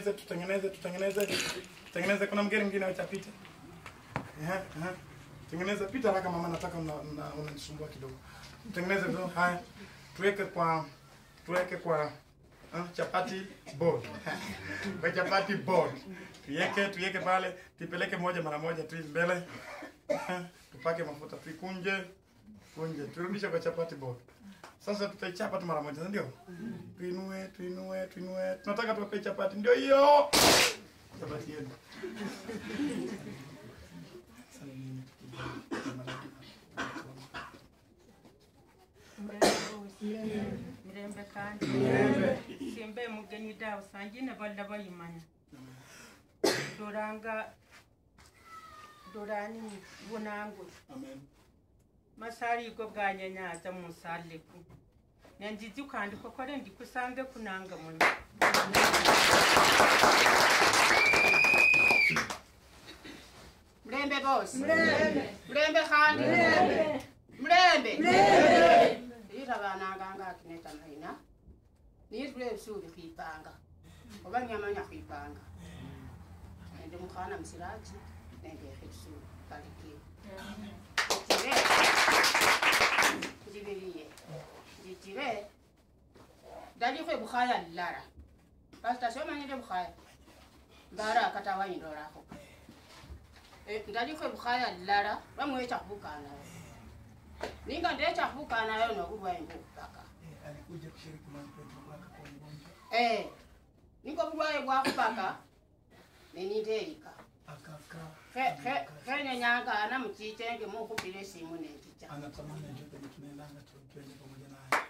Tutengeneze kuna mgeni mwingine acha pita. Tengeneza pita haraka mama, nataka unanisumbua kidogo. Tengeneze vizuri. Haya. Tuweke kwa chapati board. Kwa chapati board. Tuweke pale, tupeleke moja mara moja tu mbele. Tupake mafuta, tukunje. Turudishe kwa chapati board. Sasa tutaichapa tu mara moja, ndio? Tuinue. Tunataka tuwape chapati, ndio hiyo. Chapati yenu. Mirembe kandi. Simbe mugeni dawo sangine balda bayimanya. Dorani bunango. Amen. Masari go ganyanyaza musaleku. Nendizi kandi kokore ndikusange kunanga muno. Mrembe boss. Mrembe khandi. Mrembe. Ira bana ganga kineta mahina. Nirwe suri khipanga. Obanyamanya khipanga. Ndi mukhana msiraji nende khisu kaliki. Jitire. Dali kwe bukhaya lara. Pasta soma nyinde bukhaya. Bara katawa indora ko. Ndali kwe bukhaya lara bamwe chakubukana. Ninga ndecha kubukana yo no kubwa imbu kaka. Alikuja kushiriki mambo mwaka kwa mgonjwa. Niko kubwa bwa kupaka. Nini ndeika. Akaka. Fene nyanga ana mchitenge mu kupile simu neticha. Anatamani ndio kwenye tunaendanga tuende pamoja naye.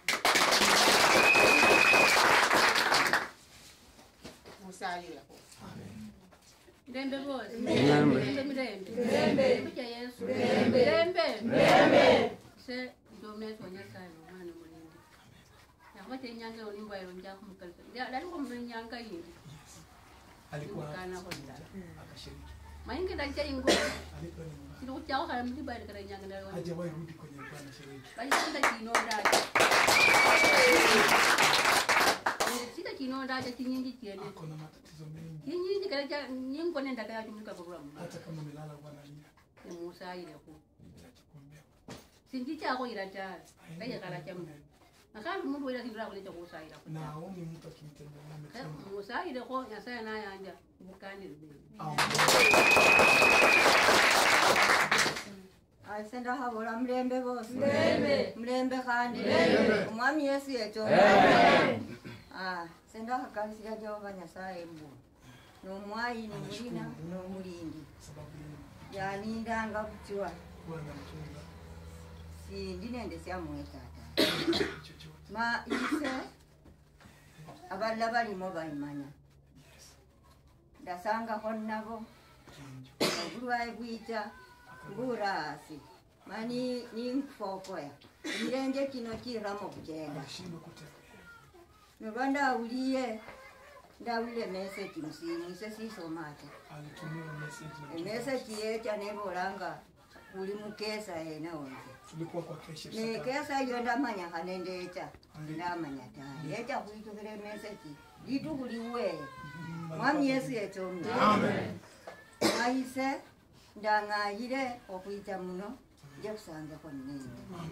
Musalira ko. Amen. Mirembe boss. Mirembe. Kuja Yesu. Mirembe. Se dometo nyasa mwana mulindi. Yakote nyanga olimba yonja kumkalisa. Dali ko mnyanga yindi. Alikuwa kana hoda. Akashiriki. Maingi dalija ingo. Alikuwa ni mwana. Ndio kuchao kala mliba kana nyanga ndio. Hajawahi rudi kwenye bwana shiriki. Bali sita kinonda. Sita kinonda cha kinyingi tiene. Kuna matatizo mengi. Kinyingi kala nyingo nenda kaya tumika programu. Hata kama umelala bwana nia. Ni Musa ile ku. Nitakuombea. Singicha ko ila cha. Kaya kala cha. Nakali mundu ila kindra kuleta Musa ile ku. Naoni mtu akimtembelea amesema. Musa ile ko nyasa na yanja bukani rubeni. Senda habora mrembe bose. Mrembe kandi. Umwami Yesu yecho. Senda hakansiya Jehova Nyasaye mbu. No mwai ni mulina no mulindi. Sababu yaninda nga kuchiwa. Bwana mchunga. Si ndinende sya mwetata. Ma ise aballa balimo bayimanya. Ndasanga honnabo. Obulwaye bwita ngurasi. Mani ninfokoya. Mirenge kino kiramo kugenda. Nobanda uliye ndawule message musimu sesisomata. Alitumia message. Message yecha nebolanga uli mukesa yena wonse. Tulikuwa kwa kesha. Ne kesa yonda manya kanendecha. Ndamanya ta. Yecha kuitukire message. Litu kuliwe. Mwami Yesu yechomu. Amen. Maise ndangayire okuita muno je kusanga ko nene.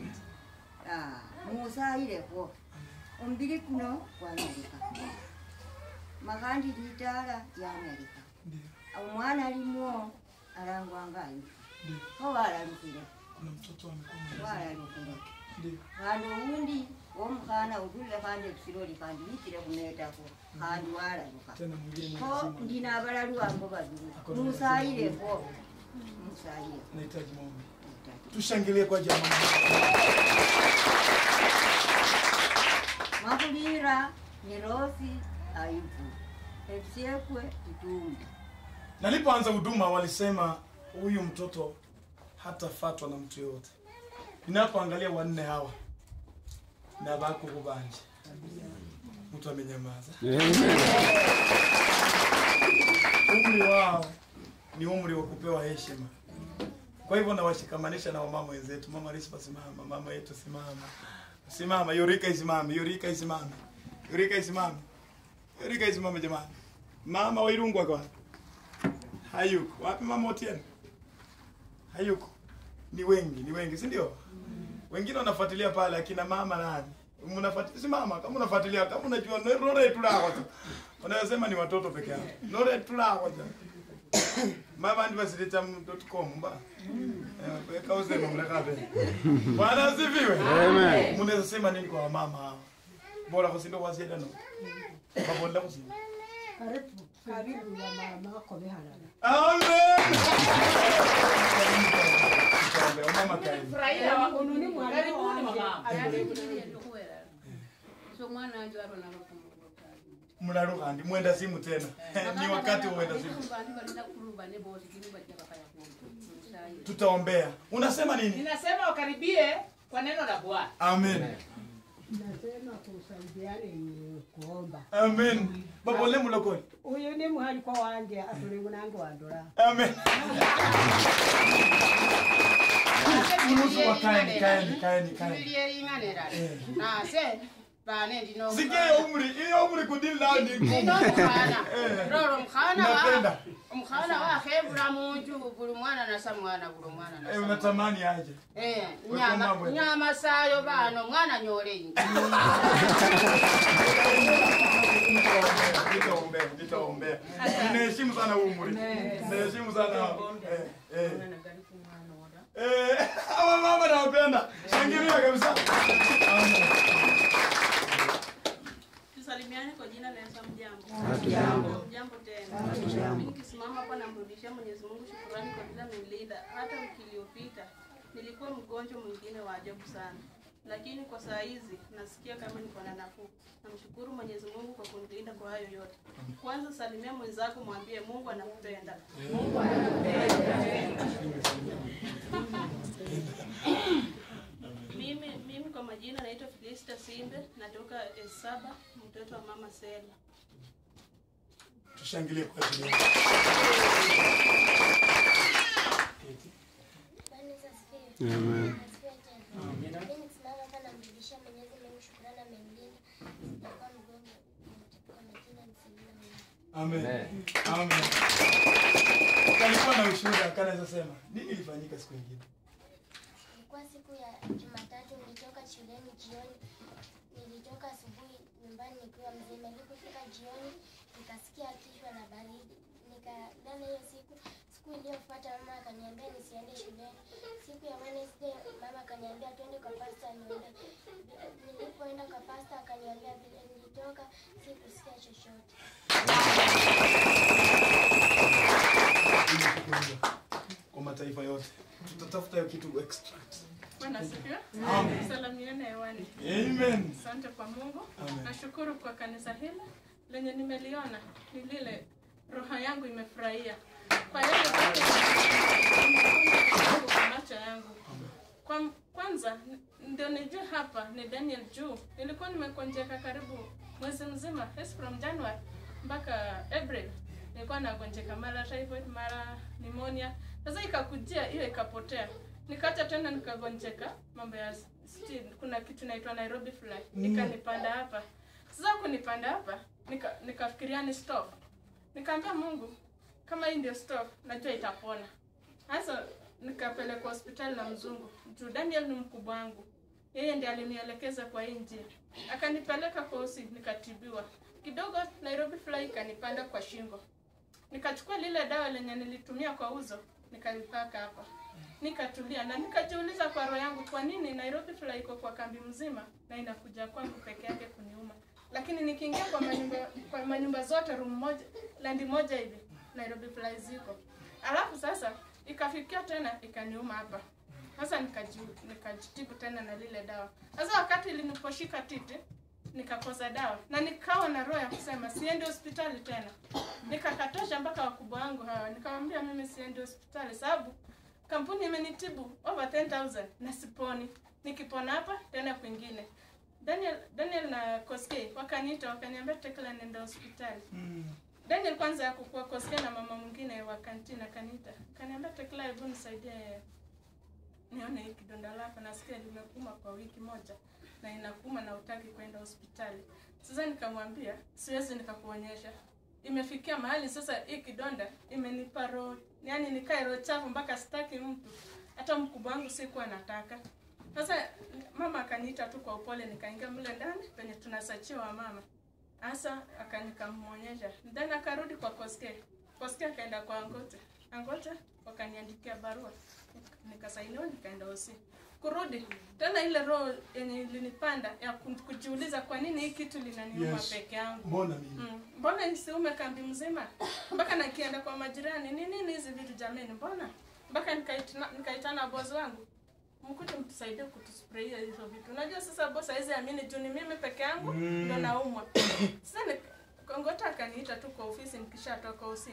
Musa ile ko. Ombiri kuno kwa Amerika. Magandi litala ya Amerika. Omwana alimo alangwa ngayo. Ko wala lukire. Kuna mtoto amekuwa wala lukire. Ndio. Hano undi omkhana udule kande kusiroli kandi litire kumeta ko. Kandi wala luka. Tena mwingine ko ndina abalalu ango babiri. Musa ile ko. Musa ile. Nahitaji maombi. Tushangilie kwa jamaa. Makulira Nirosi Ayubu. Efsiekwe Kitumbi. Nalipoanza huduma walisema huyu mtoto hatafatwa na mtu yote. Ninapoangalia wanne hawa na bako kubanje. Mtu amenyamaza. Umri wao ni umri wa kupewa heshima. Kwa hivyo nawashikamanisha na wamama wenzetu. Mama Rispa simama, mama yetu simama. Simama, Yorika isimame, Yorika isimame. Yorika isimame. Yorika isimame jamani. Mama wa Irungu kwa hayuko. Wapi mama Otieno? Hayuko. Ni wengi, si ndio? Wengine wanafuatilia pale akina mama nani? Mnafuatilia si mama, kama unafuatilia kama unajua nore tulako tu. Wanasema ni watoto peke yao. Nore tulako tu. Mama anniversary.com mba. Weka usema mnakabe. Bwana asifiwe. Amen. Mnaweza sema nini kwa mama hao? Bora kusindo kwa ziada no. Babonda kusindo. Karibu ya mama wako behalala. Amen. Mama kai. Furahia Ununi mwana karibuni mama. So mwana ndio arona kumbuka. Mnaruka ndi mwenda simu tena. Ni wakati uenda simu. Tutaombea. Unasema nini? Ninasema wakaribie kwa neno la Bwana. Amen. nasema kusaidiane kuomba. Amen. Baba ole mulokole. Uyu ni muhali kwa wanje atulingu nange wandora. Amen. Unusu wa kaeni. Biblia inganera. Na se bane ndino. Sikia umri kudili nao ni Ndino mkhana. Roro mkhana wa. Napenda. Mkhana wa khebura munju buli mwana na samwana buli mwana na. Unatamani aje? Nyama sayo bano mwana nyole ingi. Nitaombea. Ninaheshimu sana umri. Ninaheshimu sana. Hawa mama nawapenda. Shangilia kabisa. Tusalimiane kwa jina la Yesu. Mjambo. Mjambo tena. Mimi nikisimama hapa namrudishia Mwenyezi Mungu shukrani kwa vile amenilinda. Hata wiki iliyopita nilikuwa mgonjwa mwingine wa ajabu sana. Lakini kwa saa hizi nasikia kama niko na nafuu. Namshukuru Mwenyezi Mungu kwa kunilinda kwa hayo yote. Kwanza salimia mwenzako, mwambie Mungu anakupenda. Mungu anakupenda. Mimi kwa majina naitwa Felista Simbe, natoka Saba, mtoto wa mama Sela. Tushangilie kwa ajili yako. Amen. Amen. Amen. Kalikuwa na ushuhuda kanaweza sema. Nini ilifanyika siku nyingine? Ilikuwa siku ya Jumatatu, nilitoka shuleni jioni. Nilitoka asubuhi nyumbani nikiwa mzima. Nilipofika jioni nikasikia kichwa na baridi. Nikalala hiyo siku. Siku iliyofuata mama akaniambia nisiende shuleni. Siku ya Wednesday mama akaniambia twende kwa pastor niombe. Nilipoenda kwa pastor akaniambia vile nilitoka sikusikia chochote. Kwa mataifa yote. Tutatafuta hiyo kitu extract. Bwana asifiwe. Amen. Salamiane hewani. Amen. Asante kwa Mungu. Amen. Nashukuru kwa kanisa hili lenye nimeliona, ni lile roho yangu imefurahia. Kwa hiyo kwa macho yangu. Kwanza ndio nijue hapa ni Daniel Juu. Nilikuwa nimekonjeka karibu mwezi mzima, from January mpaka April. Nilikuwa nagonjeka mara typhoid, mara pneumonia. Sasa ikakujia hiyo ikapotea. Nikaacha tena nikagonjeka mambo ya kuna kitu inaitwa Nairobi fly. Nikanipanda hapa. Sasa kunipanda hapa nikafikiria ni stop. Nikaambia Mungu kama hii ndio stop najua itapona. Sasa nikapeleka hospitali na mzungu. Juu Daniel ni mkubwa wangu. Yeye ndiye alinielekeza kwa hii njia. Akanipeleka kwa hosi nikatibiwa. Kidogo Nairobi fly ikanipanda kwa shingo. Nikachukua lile dawa lenye nilitumia kwa uzo, nikalipaka hapa. Nikatulia na nikajiuliza kwa roho yangu kwa nini Nairobi fly iko kwa kambi mzima na inakuja kwangu peke yake kuniuma. Lakini nikiingia kwa manyumba zote room moja, landi moja hivi, Nairobi fly ziko. Alafu sasa ikafikia tena ikaniuma hapa. Sasa nikajitibu tena na lile dawa. Sasa wakati iliniposhika titi nikakosa dawa na nikawa na roho ya kusema siende hospitali tena. Nikakatasha mpaka wakubwa wangu hawa. Nikamwambia mimi siende hospitali sababu kampuni imenitibu over 10,000 na siponi. Nikipona hapa tena kwingine. Daniel na Koske wakaniita wakaniambia Tekla nenda hospitali. Daniel kwanza hakukuwa Koske na mama mwingine wa kantina kaniita. Kaniambia Tekla hebu nisaidie nione hiki kidonda lako nasikia limekuma kwa wiki moja na inakuma na utaki kwenda hospitali. Sasa nikamwambia siwezi nikakuonyesha. imefikia mahali sasa hii kidonda imenipa roho, yani nikae roho chafu mpaka sitaki mtu. Hata mkubwa wangu sikuwa nataka. Sasa mama akaniita tu kwa upole, nikaingia mle ndani penye tunasachiwa mama. Asa akanikamonyesha. Ndani akarudi kwa Koske. Koske akaenda kwa Angote. Angote wakaniandikia barua. Nikasainiwa nikaenda hosi. Kurudi tena ile roho yenye ilinipanda ya kujiuliza kwa nini hii kitu linaniuma peke yangu. Mbona mimi? Mbona nisiume kambi mzima? Mpaka nakienda kwa majirani, nini hizi vitu jameni mbona? Mpaka nikaitana boss wangu. Mkuje mtusaidie kutusprayia hizo vitu. Unajua sasa boss hizi amini juu ni mimi peke yangu ndo naumwa. Sasa Ngota akaniita tu kwa ofisi nikishatoka usi.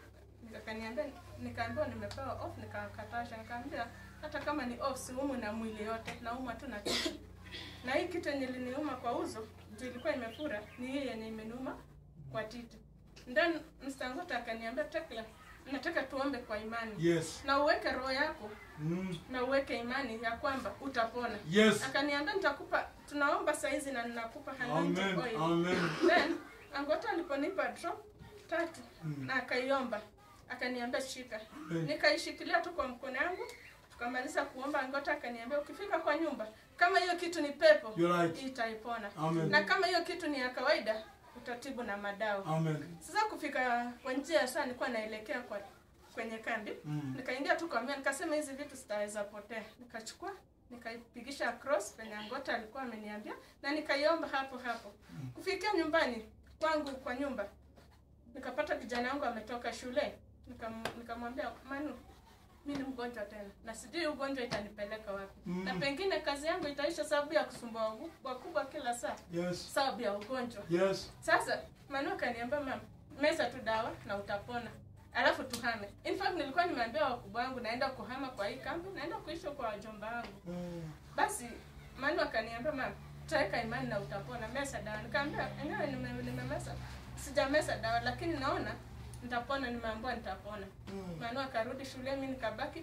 Nikaambiwa nimepewa off, nikakatasha. Nikaambia hata kama ni off siumwi na mwili yote, naumwa tu na kitu. Na hii kitu yenye iliniuma kwa uzo, ndio ilikuwa imefura, ni hii yenye imeniuma kwa titi. Ndani Mstangota akaniambia Tekla, nataka tuombe kwa imani. Yes. Na uweke roho yako. Na uweke imani ya kwamba utapona. Yes. Akaniambia nitakupa, tunaomba saizi na ninakupa anointing oil. Amen. Then Angota aliponipa drop 3 na akaiomba. Akaniambia shika. Nikaishikilia tu kwa mkono wangu. Tukamaliza kuomba. Angota akaniambia ukifika kwa nyumba kama hiyo kitu ni pepo, itaipona. Na kama hiyo kitu ni ya kawaida, utatibu na madawa. Amen. Sasa kufika kwa njia sana nilikuwa naelekea kwenye kambi. Nikaingia tu kwa mimi nikasema hizi vitu sitaweza potea. Nikachukua, nikaipigisha cross penye Angota alikuwa ameniambia na nikaiomba hapo. Kufikia nyumbani kwangu kwa nyumba, nikapata kijana wangu ametoka shule. Nikamwambia Manu, mimi ni mgonjwa tena na sijui ugonjwa itanipeleka wapi. Na pengine kazi yangu itaisha sababu ya kusumbua wakubwa kila saa. Yes. Sababu ya ugonjwa. Yes. Sasa Manu akaniambia mama, meza tu dawa na utapona. Alafu tuhame. In fact nilikuwa nimeambia wakubwa wangu naenda kuhama kwa hii kambi, naenda kuishi kwa wajomba wangu. Basi Manu akaniambia mama, taweka imani na utapona, meza dawa. Nikamwambia enyewe nimemesa. Sijamesa dawa lakini naona nitapona, nimeambiwa nitapona. Manu akarudi shule, mimi nikabaki.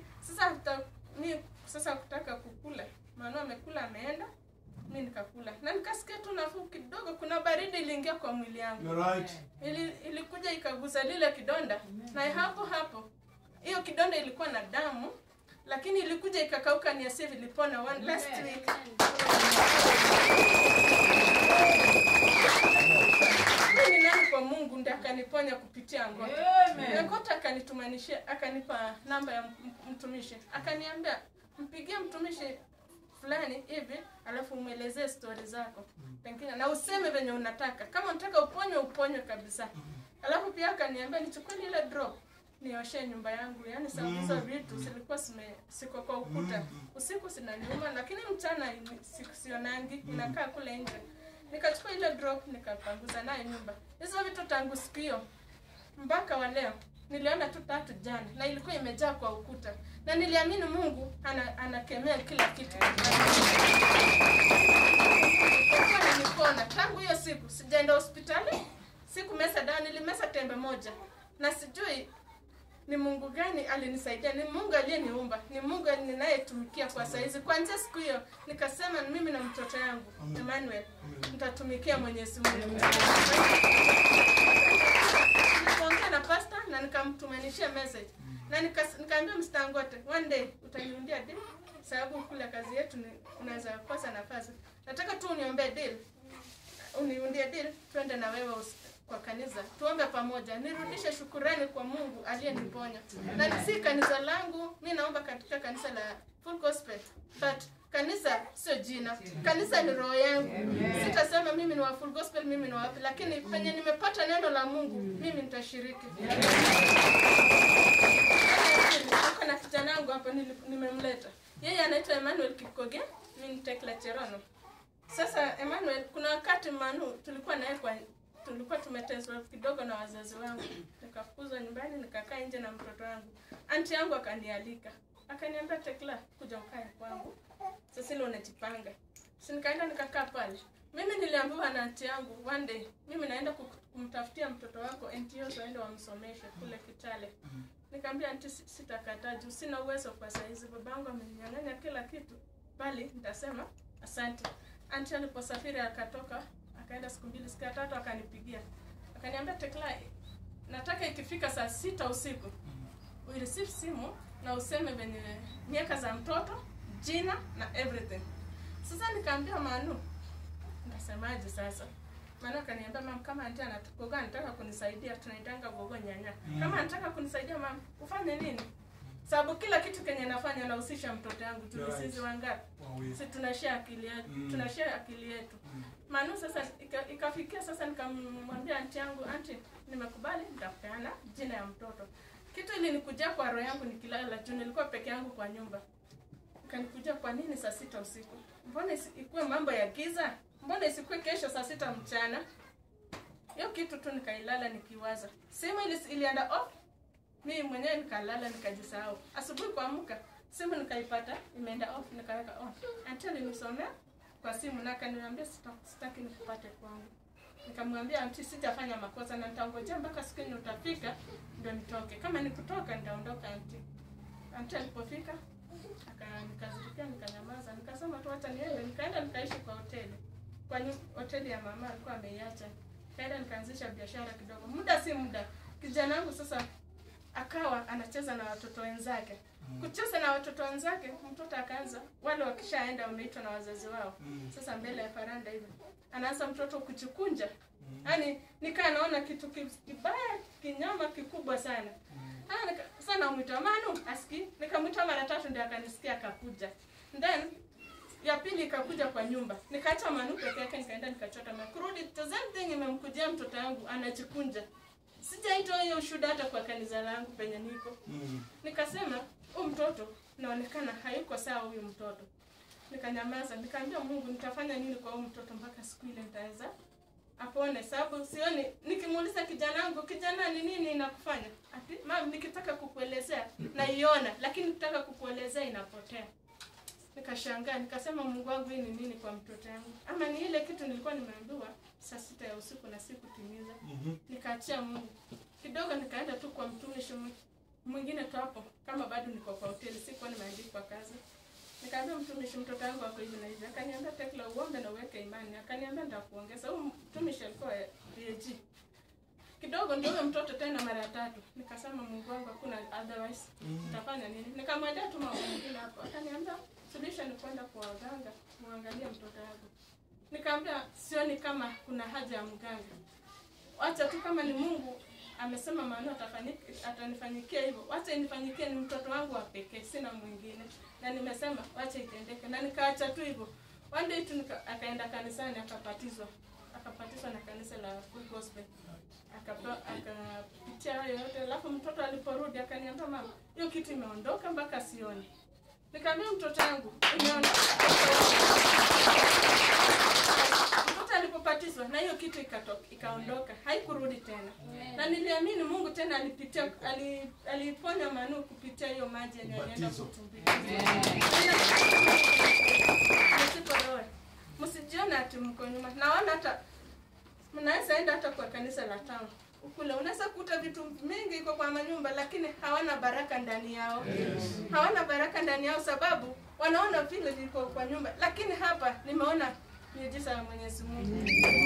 Sasa kutaka kukula. Manu amekula ameenda, mimi nikakula. Na nikasikia tu nafuu kidogo, kuna baridi iliingia kwa mwili yangu. You're right. Ilikuja ikagusa lile kidonda. Na hapo hiyo kidonda ilikuwa na damu, lakini ilikuja ikakauka ni asivi ilipona last week. Mimi nani kwa Mungu ndiye akaniponya kupitia Ngota. Amen. Ngota akanitumanishia, akanipa namba ya mtumishi. Akaniambia mpigie mtumishi fulani hivi alafu umuelezee story zako. Pengine na useme venye unataka. Kama unataka uponywe kabisa. Alafu pia akaniambia nichukue ile drop nioshe nyumba yangu. Yaani sababu hizo vitu zilikuwa siko kwa ukuta. Usiku sinaniuma lakini mchana sionangi, ninakaa kule nje. Nikachukua ile drop nikapanguza nayo nyumba. Hizo vitu tangu siku hiyo mpaka wa leo niliona tu 3 jana na ilikuwa imejaa kwa ukuta. Na niliamini Mungu anakemea kila kitu. Nilipona tangu hiyo siku, sijaenda hospitali, sikumesa dawa, nilimesa tembe moja. Na sijui ni Mungu gani alinisaidia, ni Mungu aliyeniumba, ni Mungu ninayetumikia kwa saizi. Kuanzia siku hiyo nikasema mimi na mtoto yangu Emmanuel nitatumikia Mwenyezi Mungu. Nikaongea na pastor na nikamtumanishia message. Na nikaambia Mstangote, one day utaniundia deal sababu kule kazi yetu unaweza kosa nafasi. Nataka tu uniombee deal. Uniundie deal twende na wewe kwa kanisa. Tuombe pamoja. Nirudishe shukrani kwa Mungu aliyeniponya. Na si kanisa langu, mimi naomba katika kanisa la Full Gospel. But kanisa sio jina. Kanisa ni roho yangu. Sitasema mimi ni wa Full Gospel, mimi ni wapi, lakini penye nimepata neno la Mungu, mimi nitashiriki. Kuna kijana wangu hapa nimemleta. Yeye anaitwa Emmanuel Kipkoge, mimi ni Tekla Cherono. Sasa Emmanuel, kuna wakati Manu tulikuwa tumeteswa kidogo na wazazi wangu. Nikafukuzwa nyumbani, nikakaa nje na mtoto wangu. Aunti yangu akanialika. Akaniambia Tekla, kuja ukae kwangu. Sasa leo unajipanga. Si nikaenda nikakaa pale. Mimi niliambiwa na aunti yangu one day, mimi naenda kumtafutia mtoto wako NTO aende wamsomeshe kule Kitale. Nikamwambia aunti sitakataa juu sina uwezo kwa saizi, babangu ameninyang'anya kila kitu. Bali nitasema asante. Aunti aliposafiri akatoka, akaenda siku 2 siku 3 akanipigia. Akaniambia Tekla, ikifika saa 6 usiku uireceive simu na useme venye miaka za mtoto, jina na everything. Sasa nikaambia Manu, ndasemaje sasa? Manu akaniambia mama, kama auntie anataka anataka kunisaidia, tunaitanga gogo nyanya. Kama anataka kunisaidia mama, ufanye nini? Sababu kila kitu kenye nafanya nahusisha mtoto wangu. Tulisizi wangapi? Sisi tunashare akili yetu, tunashare akili yetu. Manu sasa ikafikia sasa nikamwambia auntie yangu, auntie nimekubali nitapeana jina ya mtoto. Kitu ilinikuja kwa roho yangu nikilala, juu nilikuwa peke yangu kwa nyumba. Kanikuja, kwa nini saa 6 usiku? Mbona ikuwe mambo ya giza? Mbona isikuwe kesho saa 6 mchana? Hiyo kitu tu nikailala nikiwaza. Simu ilienda off. Mimi mwenyewe nikalala nikajisahau. Asubuhi kuamka, simu nikaipata imeenda off, nikaweka on. Auntie alinisomea kwa simu na akaniambia sitaki nikupate kwangu. Nikamwambia auntie sijafanya makosa na nitangojea mpaka siku yenye utafika ndio nitoke. Kama nikutoka nitaondoka auntie. Auntie alipofika nikazirikia nikanyamaza, nikasema tu acha niende. Nikaenda nikaishi kwa hoteli. Kwa hoteli ya mama alikuwa ameiacha. Kaenda nikaanzisha biashara kidogo. Muda si muda, kijana wangu sasa akawa anacheza na watoto wenzake. Kucheza na watoto wenzake, mtoto akaanza, wale wakishaenda wameitwa na wazazi wao. Sasa mbele ya faranda hivi, anaanza mtoto kuchikunja. Yaani nikaa naona kitu kibaya, kinyama kikubwa sana. Sana mwita Manu, aski, nikamwita mara 3 ndio akanisikia akakuja. Then ya pili ikakuja kwa nyumba. Nikaacha Manu peke yake, nikaenda nikachota maji. Kurudi the same thing imemkujia mtoto wangu anachikunja. Sijaitoa hiyo ushuhuda hata kwa kanisa langu penye niko. Nikasema huyu mtoto naonekana hayuko sawa huyu mtoto. Nikanyamaza, nikaambia Mungu nitafanya nini kwa huyu mtoto mpaka siku ile nitaweza apone, sababu sioni nikimuuliza kijana wangu, kijana ni nini inakufanya? Ati mama, nikitaka kukuelezea naiona, lakini nikitaka kukuelezea inapotea. Nikashangaa, nikasema Mungu wangu, hii ni nini kwa mtoto wangu? Ama ni ile kitu nilikuwa nimeambiwa saa 6 ya usiku na sikutimiza. Nikaachia Mungu. Kidogo nikaenda tu kwa mtumishi mwingine tu hapo, kama bado niko kwa hoteli, sikuwa nimeandikwa kazi. Nikaambia mtumishi, mtoto wangu wako hivi na hivi. Akaniambia Tekla, uombe na uweke imani. Akaniambia nitakuongeza. Huyu mtumishi alikuwa PhD. Kidogo ndio mtoto tena mara ya 3. Nikasema Mungu wangu, hakuna otherwise. Nitafanya nini? Nikamwendea tu mama mwingine hapo. Akaniambia solution ni kwenda kwa waganga, muangalie mtoto wangu. Nikamwambia sioni kama kuna haja ya mganga. Acha tu kama ni Mungu amesema maana atanifanyikia hivyo. Acha inifanyikie, ni mtoto wangu wa pekee, sina mwingine. Na nimesema acha itendeke. Na nikaacha tu hivyo. One day tu akaenda kanisani akabatizwa. Akabatizwa na kanisa la Full Gospel. Akapitia hayo yote. Alafu mtoto aliporudi akaniambia mama, hiyo kitu imeondoka mpaka sioni. Nikamwambia mtoto wangu imeondoka. Mtoto alipobatizwa na hiyo kitu ikaondoka, haikurudi tena. Na niliamini Mungu tena aliponya Manu kupitia hiyo maji yenye alienda kutumbika. Msijione ati mko nyuma. Naona hata mnaweza enda hata kwa kanisa la town. Ukule unaweza kukuta vitu mingi iko kwa manyumba, lakini hawana baraka ndani yao. Hawana baraka ndani yao sababu wanaona vile viko kwa nyumba, lakini hapa nimeona miujiza ya Mwenyezi Mungu.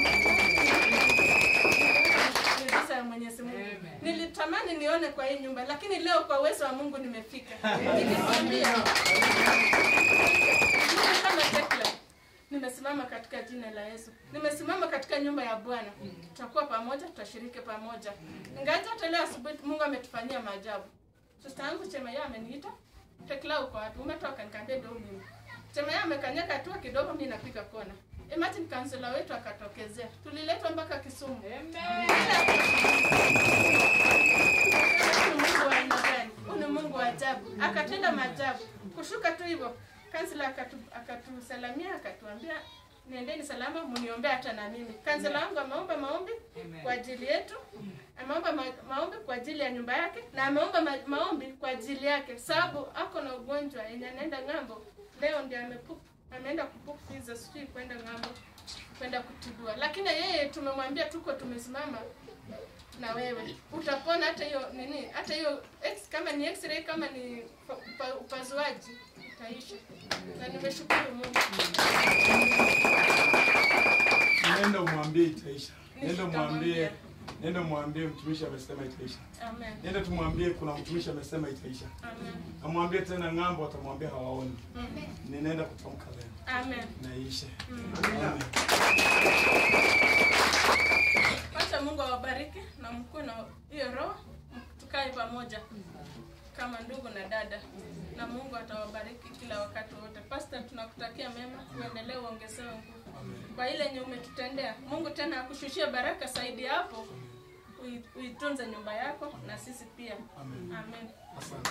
Miujiza ya Mwenyezi Mungu. Nilitamani nione kwa hii nyumba, lakini leo kwa uwezo wa Mungu nimefika. Nilikwambia kama Tekla, nimesimama katika jina la Yesu. Nimesimama katika nyumba ya Bwana. Tutakuwa pamoja, tutashiriki pamoja. Ingawa hata leo asubuhi Mungu ametufanyia maajabu. Sister yangu Chemaya ameniita, Tekla uko wapi? Umetoka? Nikamwambia ndio mimi. Chemaya amekanyaka tu kidogo, mimi napiga kona. Imagine kansela wetu akatokezea. Tuliletwa mpaka Kisumu. Amen. Mungu wa aina gani? Ni Mungu wa ajabu. Akatenda maajabu. Kushuka tu hivyo, kansela akatusalamia, akatuambia nendeni salama, mniombee hata na mimi. Kansela wangu ameomba maombi kwa ajili yetu. Ameomba maombi kwa ajili ya nyumba yake na ameomba maombi kwa ajili yake sababu ako na ugonjwa yenye anaenda ng'ambo. Leo ndio ameenda kupup visa sijui kwenda ng'ambo, kwenda kutibua. Lakini yeye tumemwambia tuko tumesimama na wewe. Utapona hata hiyo nini? Hata hiyo kama ni x-ray, kama ni upasuaji itaisha. Na nimeshukuru Mungu. Nenda umwambie itaisha. Nenda umwambie Nenda mwambie mtumishi amesema itaisha. Amen. Nenda tumwambie kuna mtumishi amesema itaisha. Amen. Amwambie tena ng'ambo, atamwambia hawaoni. Ninaenda kutamka leo. Amen. Naisha. Amen. Acha Mungu awabariki na mkuu na hiyo roho, tukae pamoja kama ndugu na dada, na Mungu atawabariki kila wakati wote. Pastor, tunakutakia mema, uendelee uongezewe nguvu kwa ile yenye umetutendea. Mungu tena akushushie baraka zaidi hapo, uitunze nyumba yako na sisi pia. Amen. Amen. Asante.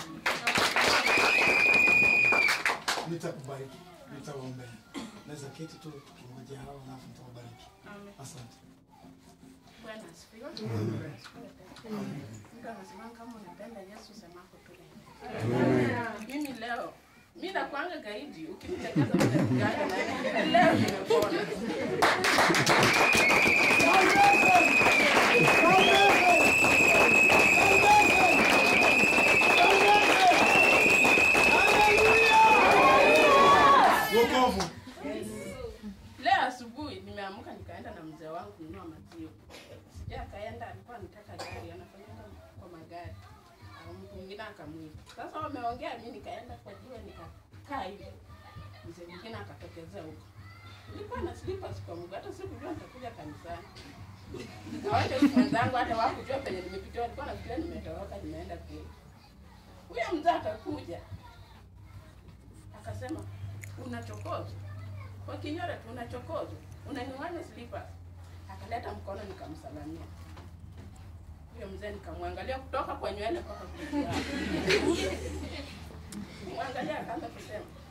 Nitakubariki, nitawaombea. Naweza keti tu tukingojea hao na nitawabariki. Amen. Asante. Bwana asifiwe. Mtu anasema kama unapenda Yesu sema kutule. Mimi leo mimi nakuanga gaidi, ukinitekeza mtakugana na leo nimepona. Wokovu. Leo asubuhi nimeamka nikaenda na mzee wangu kununua maziwa. Sija kaenda, alikuwa anataka gari, anafanya kwa magari. Mtu mwingine akamwita. Sasa wameongea, mimi nikaenda kwa jiwe nikakaa hivi. Mzee mwingine akatokezea huko. Nilikuwa na slippers kwa mguu, hata sikujua nitakuja kanisani. Nikawacha mwenzangu hata wakujua penye nimepitia, alikuwa anafikiria nimetoroka nimeenda kule. Huyo mzee akakuja. Akasema, "Unachokozwa." Kwa kinyora tu, "Unachokozwa. Unaniwanya slippers." Akaleta mkono nikamsalamia. Huyo mzee nikamwangalia kutoka kwa nywele mpaka kwa kichwa. Mwangalia akaanza kusema,